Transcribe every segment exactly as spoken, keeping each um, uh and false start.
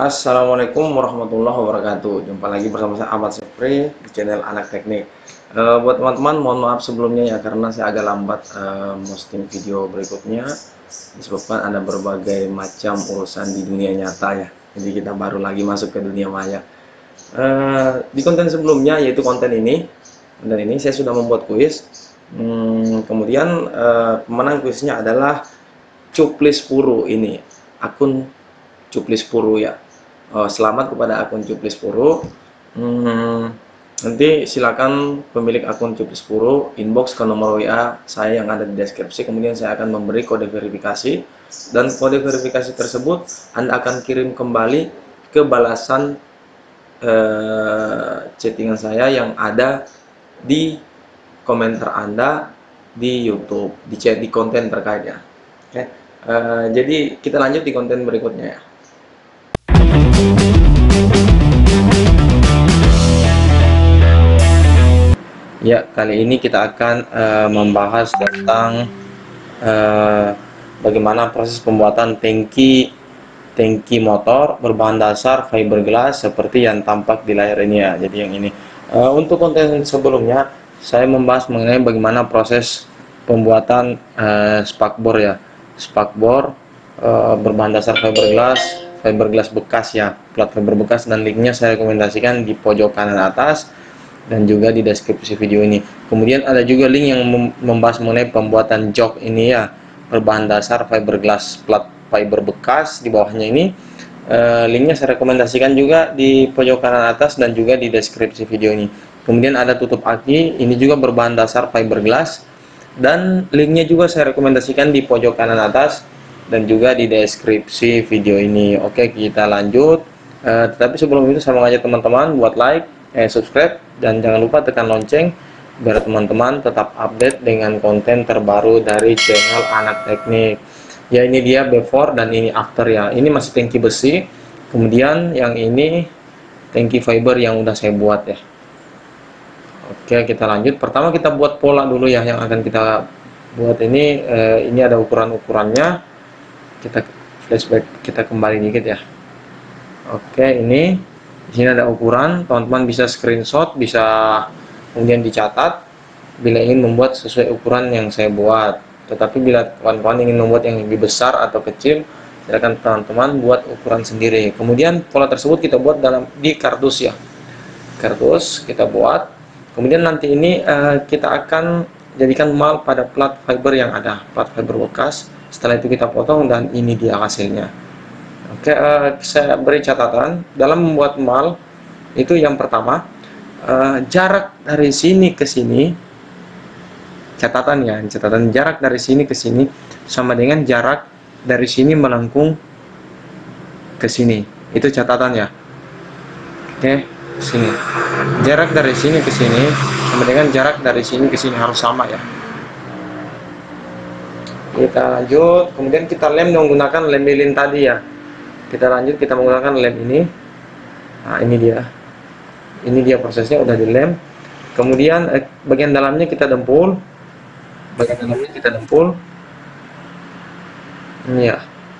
Assalamualaikum warahmatullahi wabarakatuh. Jumpa lagi bersama saya Ahmad Syafri di channel Anak Teknik. E, buat teman-teman, mohon maaf sebelumnya ya karena saya agak lambat e, posting video berikutnya disebabkan ada berbagai macam urusan di dunia nyata ya. Jadi kita baru lagi masuk ke dunia maya. E, di konten sebelumnya yaitu konten ini, konten ini saya sudah membuat kuis. Hmm, kemudian e, pemenang kuisnya adalah Cuplis Puru ini, akun Cuplis Puru ya. Oh, selamat kepada akun Cuplis Puru. Hmm, nanti silakan pemilik akun Cuplis Puru inbox ke nomor W A saya yang ada di deskripsi. Kemudian saya akan memberi kode verifikasi, dan kode verifikasi tersebut Anda akan kirim kembali ke balasan eh, chattingan saya yang ada di komentar Anda di YouTube, di chat, di konten terkaitnya. Oke, eh, jadi kita lanjut di konten berikutnya ya. Ya, kali ini kita akan uh, membahas tentang uh, bagaimana proses pembuatan tangki tangki motor berbahan dasar fiberglass seperti yang tampak di layar ini ya. Jadi yang ini. Uh, untuk konten sebelumnya saya membahas mengenai bagaimana proses pembuatan uh, spakbor ya. Spakbor uh, berbahan dasar fiberglass, fiberglass bekas ya, plat fiber bekas, dan linknya saya rekomendasikan di pojok kanan atas dan juga di deskripsi video ini. Kemudian ada juga link yang membahas mengenai pembuatan jok ini ya, berbahan dasar fiberglass plat fiber bekas. Di bawahnya ini uh, linknya saya rekomendasikan juga di pojok kanan atas dan juga di deskripsi video ini. Kemudian ada tutup aki, ini juga berbahan dasar fiberglass, dan linknya juga saya rekomendasikan di pojok kanan atas dan juga di deskripsi video ini. Oke, kita lanjut. Uh, tetapi sebelum itu saya mengajak teman-teman buat like, eh, subscribe, dan jangan lupa tekan lonceng biar teman-teman tetap update dengan konten terbaru dari channel Anak Teknik. Ya, ini dia before dan ini after ya. Ini masih tangki besi, kemudian yang ini tangki fiber yang udah saya buat ya. Oke, kita lanjut. Pertama kita buat pola dulu ya, yang akan kita buat ini. Eh, ini ada ukuran-ukurannya. Kita flashback, kita kembali dikit ya. Oke, ini di sini ada ukuran, teman-teman bisa screenshot, bisa kemudian dicatat bila ingin membuat sesuai ukuran yang saya buat. Tetapi bila kawan-kawan ingin membuat yang lebih besar atau kecil, silakan teman-teman buat ukuran sendiri. Kemudian pola tersebut kita buat dalam di kardus ya, kardus kita buat. Kemudian nanti ini uh, kita akan jadikan mal pada plat fiber yang ada, plat fiber bekas. Setelah itu kita potong dan ini dia hasilnya. Oke, uh, saya beri catatan dalam membuat mal itu. Yang pertama, uh, jarak dari sini ke sini, catatan ya, catatan jarak dari sini ke sini sama dengan jarak dari sini melengkung ke sini. Itu catatan ya. Oke, sini. Jarak dari sini ke sini sama dengan jarak dari sini ke sini harus sama ya. Kita lanjut, kemudian kita lem menggunakan lem lilin tadi ya. Kita lanjut, kita menggunakan lem ini. Nah, ini dia. Ini dia prosesnya, udah dilem. Kemudian eh, bagian dalamnya kita dempul. Bagian dalamnya kita dempul. Ini ya.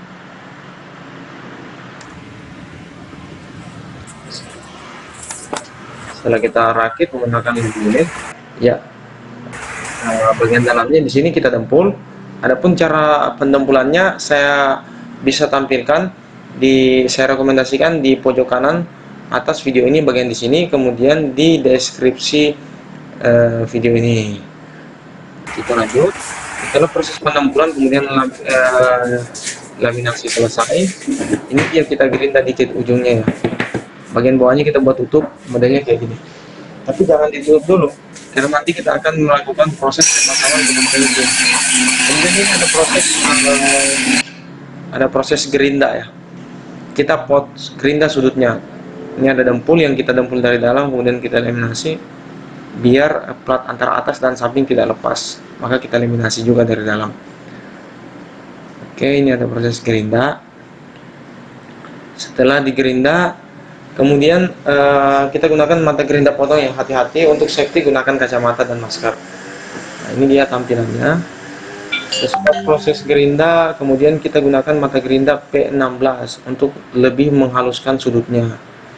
Setelah kita rakit menggunakan lem lilin, ya. Nah, bagian dalamnya di sini kita dempul. Adapun cara pendempulannya saya bisa tampilkan di saya rekomendasikan di pojok kanan atas video ini, bagian di sini, kemudian di deskripsi uh, video ini. Kita lanjut. Setelah proses pendempulan kemudian uh, laminasi selesai, ini dia kita gerinda dikit ujungnya ya. Bagian bawahnya kita buat tutup, modelnya kayak gini. Tapi jangan ditutup dulu, karena nanti kita akan melakukan proses pemasangan dengan pelitu. Kemudian ini ada proses uh, ada proses gerinda ya. Kita pot gerinda sudutnya. Ini ada dempul yang kita dempul dari dalam, kemudian kita laminasi biar plat antara atas dan samping tidak lepas. Maka kita laminasi juga dari dalam. Oke, ini ada proses gerinda. Setelah digerinda, kemudian uh, kita gunakan mata gerinda potong yang hati-hati. Untuk safety gunakan kacamata dan masker. Nah, ini dia tampilannya. Sesudah proses gerinda, kemudian kita gunakan mata gerinda P enam belas untuk lebih menghaluskan sudutnya,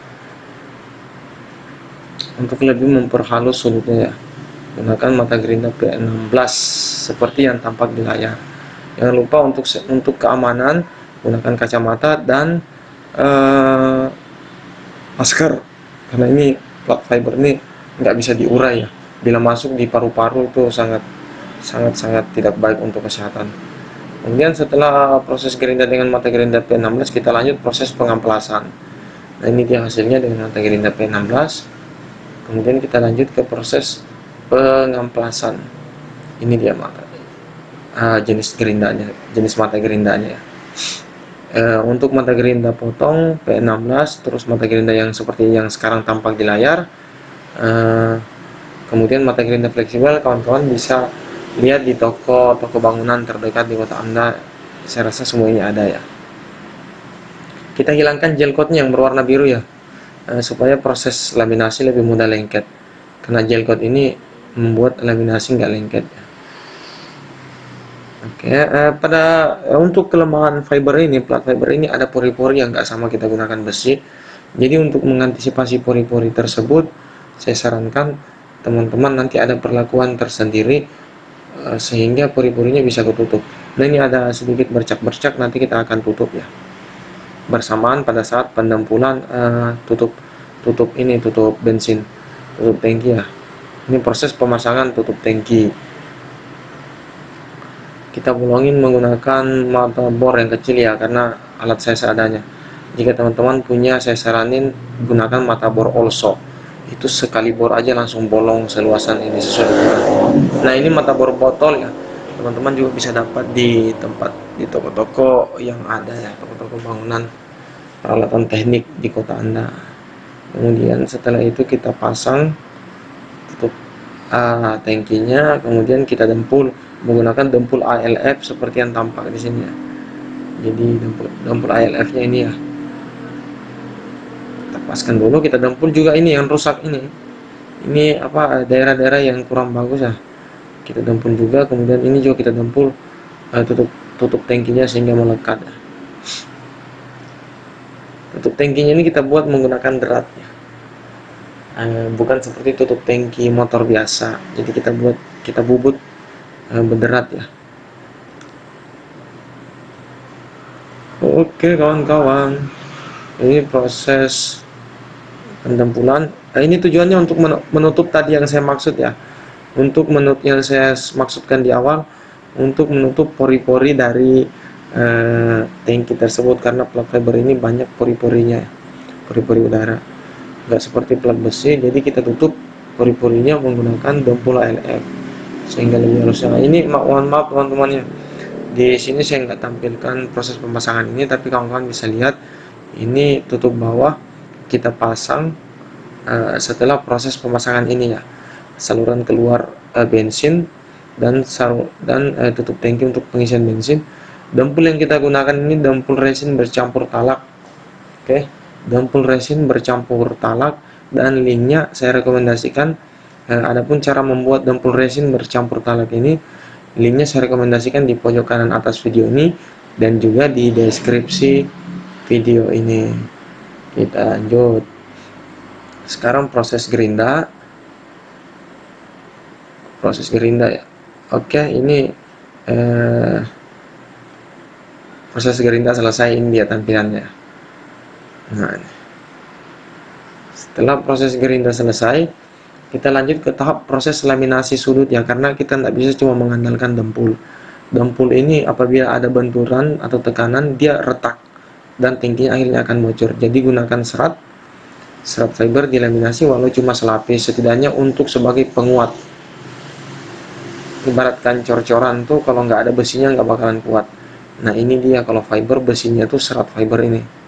untuk lebih memperhalus sudutnya ya. Gunakan mata gerinda P enam belas seperti yang tampak di layar. Jangan lupa untuk untuk keamanan gunakan kacamata dan uh, masker, karena ini plat fiber ini nggak bisa diurai ya. Bila masuk di paru-paru itu sangat sangat sangat tidak baik untuk kesehatan. Kemudian setelah proses gerinda dengan mata gerinda P enam belas, kita lanjut proses pengamplasan. Nah, ini dia hasilnya dengan mata gerinda P enam belas. Kemudian kita lanjut ke proses pengamplasan. Ini dia mata uh, jenis gerindanya, jenis mata gerindanya ya. Uh, untuk mata gerinda potong P enam belas, terus mata gerinda yang seperti yang sekarang tampak di layar, uh, kemudian mata gerinda fleksibel, kawan-kawan bisa lihat di toko toko bangunan terdekat di kota Anda. Saya rasa semua ini ada ya. Kita hilangkan gel coatnya yang berwarna biru ya, uh, supaya proses laminasi lebih mudah lengket, karena gel coat ini membuat laminasi nggak lengket ya. Oke, eh, pada eh, untuk kelemahan fiber ini, plat fiber ini ada pori-pori yang nggak sama kita gunakan besi. Jadi untuk mengantisipasi pori-pori tersebut, saya sarankan teman-teman nanti ada perlakuan tersendiri eh, sehingga pori-porinya bisa ketutup. Nah, ini ada sedikit bercak-bercak, nanti kita akan tutup ya. Bersamaan pada saat pendempulan eh, tutup tutup ini tutup bensin, tutup tangki ya. Ini proses pemasangan tutup tangki. Kita bolongin menggunakan mata bor yang kecil ya, karena alat saya seadanya. Jika teman-teman punya, saya saranin gunakan mata bor also. Itu sekali bor aja langsung bolong seluasan ini sesuai ukuran. Nah, ini mata bor botol ya. Teman-teman juga bisa dapat di tempat di toko-toko yang ada ya, toko-toko bangunan, peralatan teknik di kota Anda. Kemudian setelah itu kita pasang tutup uh, tangkinya, kemudian kita dempul menggunakan dempul A L F seperti yang tampak di sini ya. Jadi dempul, dempul A L F-nya ini ya. Kita paskan dulu, kita dempul juga ini yang rusak ini. Ini apa, daerah-daerah yang kurang bagus ya. Kita dempul juga, kemudian ini juga kita dempul uh, tutup tutup tangkinya sehingga melekat ya. Tutup tangkinya ini kita buat menggunakan derat ya. Uh, bukan seperti tutup tangki motor biasa. Jadi kita buat kita bubut uh, berderat ya. Oke kawan-kawan, ini proses pendempulan. Nah, ini tujuannya untuk menutup tadi yang saya maksud ya, untuk menutup yang saya maksudkan di awal, untuk menutup pori-pori dari uh, tangki tersebut, karena plat fiber ini banyak pori-porinya, pori-pori udara. Nggak seperti plat besi, jadi kita tutup pori-porinya menggunakan dempul A L F sehingga lebih halus. Nah, ini mohon maaf teman-teman ya, di sini saya nggak tampilkan proses pemasangan ini, tapi kawan-kawan bisa lihat ini tutup bawah kita pasang uh, setelah proses pemasangan ini ya, saluran keluar uh, bensin dan sarung dan uh, tutup tangki untuk pengisian bensin. Dempul yang kita gunakan ini dempul resin bercampur talak. Oke okay. Dempul resin bercampur talak, dan linknya saya rekomendasikan. Eh, adapun cara membuat dempul resin bercampur talak ini, linknya saya rekomendasikan di pojok kanan atas video ini dan juga di deskripsi video ini. Kita lanjut. Sekarang proses gerinda. Proses gerinda ya. Oke, ini eh, proses gerinda selesai, ini dia tampilannya. Nah, setelah proses gerinda selesai, kita lanjut ke tahap proses laminasi sudut ya, karena kita tidak bisa cuma mengandalkan dempul. Dempul ini apabila ada benturan atau tekanan, dia retak dan tingginya akhirnya akan bocor. Jadi gunakan serat, serat fiber dilaminasi walau cuma selapis, setidaknya untuk sebagai penguat. Ibaratkan cor-coran tuh, kalau nggak ada besinya nggak bakalan kuat. Nah, ini dia kalau fiber, besinya tuh serat fiber ini.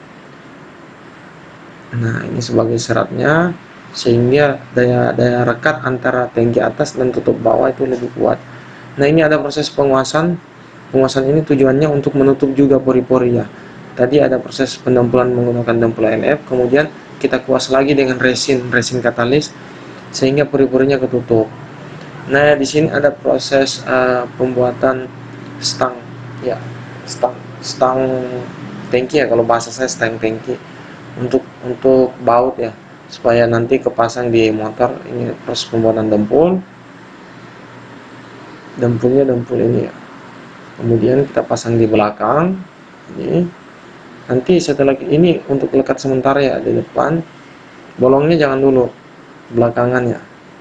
Nah, ini sebagai seratnya, sehingga daya daya rekat antara tangki atas dan tutup bawah itu lebih kuat. Nah, ini ada proses penguasan. Penguasan ini tujuannya untuk menutup juga pori-pori ya. Tadi ada proses pendempulan menggunakan dempul A L F, kemudian kita kuas lagi dengan resin resin katalis sehingga pori-porinya ketutup. Nah, di sini ada proses uh, pembuatan stang, ya, stang, stang tangki ya, kalau bahasa saya stang tangki untuk untuk baut ya, supaya nanti kepasang di motor. Ini proses pembuatan dempul, dempulnya dempul ini ya. Kemudian kita pasang di belakang ini. Nanti setelah ini untuk lekat sementara ya di depan, bolongnya jangan dulu, belakangan ya.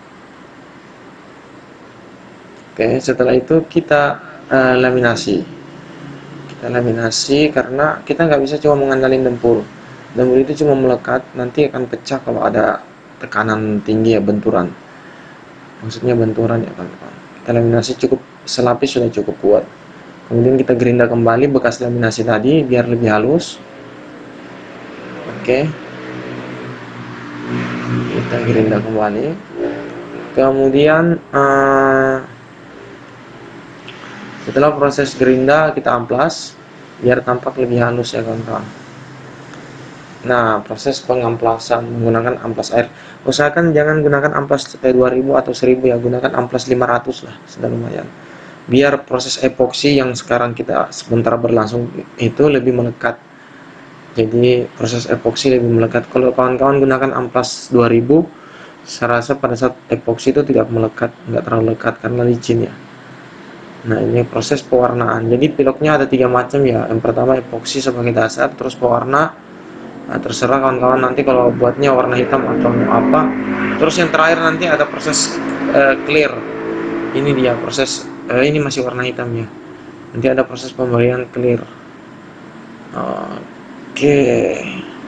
Oke, setelah itu kita uh, laminasi. Kita laminasi karena kita nggak bisa cuma mengandalkan dempul. Dempul itu cuma melekat, nanti akan pecah kalau ada tekanan tinggi ya, benturan. Maksudnya benturan ya kan. Kita laminasi cukup selapis sudah cukup kuat. Kemudian kita gerinda kembali bekas laminasi tadi biar lebih halus. Oke, kita gerinda kembali. Kemudian uh, setelah proses gerinda kita amplas biar tampak lebih halus ya kawan-kawan. Nah, proses pengamplasan menggunakan amplas air, usahakan jangan gunakan amplas dua ribu atau seribu ya, gunakan amplas lima ratus lah, sudah lumayan, biar proses epoksi yang sekarang kita sebentar berlangsung itu lebih melekat. Jadi proses epoksi lebih melekat. Kalau kawan-kawan gunakan amplas dua ribu, saya rasa pada saat epoksi itu tidak melekat, nggak terlalu lekat karena licin ya. Nah, ini proses pewarnaan. Jadi piloknya ada tiga macam ya. Yang pertama epoksi sebagai dasar, terus pewarna. Nah, terserah kawan-kawan nanti kalau buatnya warna hitam atau apa. Terus yang terakhir nanti ada proses uh, clear. Ini dia proses uh, ini masih warna hitam ya. Nanti ada proses pemberian clear. Oke. Okay.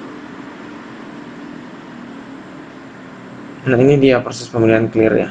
Nah, ini dia proses pemberian clear ya.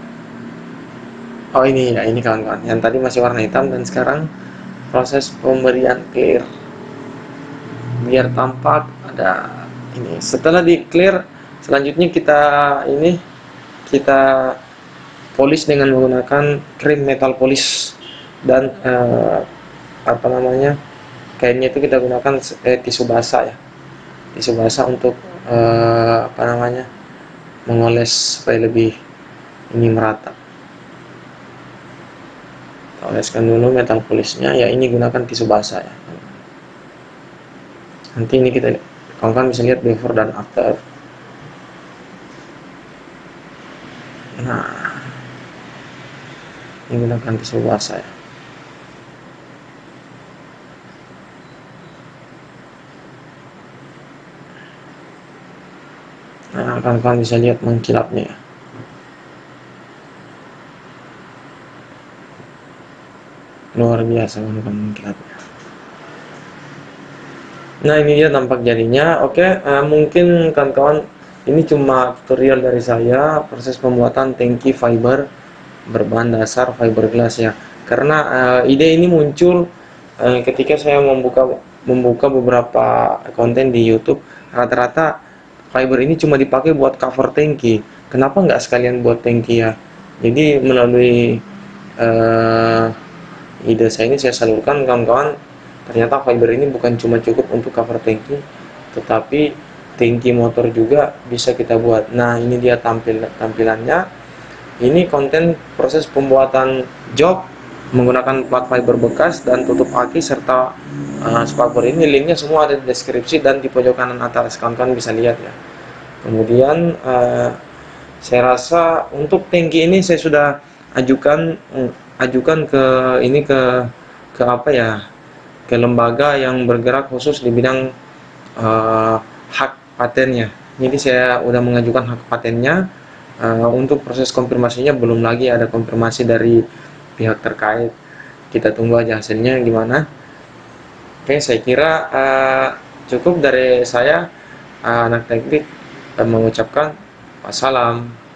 Oh, ini ya, ini kawan-kawan. Yang tadi masih warna hitam dan sekarang proses pemberian clear. Biar tampak ada ini. Setelah di clear, selanjutnya kita ini kita polish dengan menggunakan krim metal polish dan eh, apa namanya? Kainnya itu kita gunakan eh, tisu basah ya. Tisu basah untuk eh, apa namanya? Mengoles supaya lebih ini merata. Oleskan dulu metal polishnya ya, ini gunakan tisu basah ya. Nanti ini kita kawan-kawan bisa lihat before dan after. Nah, ini gunakan tisu basah ya. Nah, kawan-kawan bisa lihat mengkilapnya ya. Luar biasa kawan-kawan mengkilapnya. Nah, ini dia tampak jadinya. Oke, uh, mungkin kawan-kawan ini cuma tutorial dari saya proses pembuatan tangki fiber berbahan dasar fiberglass ya. Karena uh, ide ini muncul uh, ketika saya membuka membuka beberapa konten di YouTube. Rata-rata fiber ini cuma dipakai buat cover tangki. Kenapa nggak sekalian buat tangki ya? Jadi melalui uh, ide saya ini saya salurkan kawan-kawan. Ternyata fiber ini bukan cuma cukup untuk cover tangki, tetapi tangki motor juga bisa kita buat. Nah, ini dia tampil tampilannya. Ini konten proses pembuatan jok menggunakan plat fiber bekas dan tutup aki serta uh, spakbor. Ini linknya semua ada di deskripsi dan di pojok kanan atas, kawan-kawan bisa lihat ya. Kemudian uh, saya rasa untuk tangki ini saya sudah ajukan uh, ajukan ke ini ke ke apa ya? ke lembaga yang bergerak khusus di bidang uh, hak patennya. Jadi saya udah mengajukan hak patennya. Uh, untuk proses konfirmasinya belum lagi ada konfirmasi dari pihak terkait. Kita tunggu aja hasilnya gimana. Oke, saya kira uh, cukup dari saya, uh, anak teknik, uh, mengucapkan wassalam.